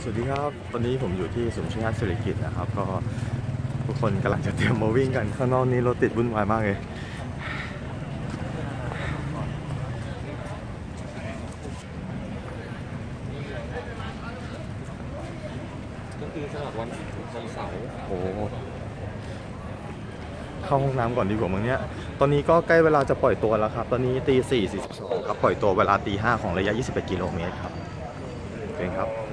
วัสดีครับตอนนี้ผมอยู่ที่ศูนย์ราชเศรษฐกิจนะครับก็ทุกคนกำลังจะเตรียมมาวิ่งกันข้างนอกนี้รถติดวุ่นวายมากเลยก็คือสำหรับวันเสาร์โอ้เข้าห้องน้ำก่อนดีกว่ามั้งเนี่ยตอนนี้ก็ใกล้เวลาจะปล่อยตัวแล้วครับตอนนี้ตี 4:42ครับปล่อยตัวเวลาตี 5ของระยะ21 กิโลเมตรครับเป็นครับ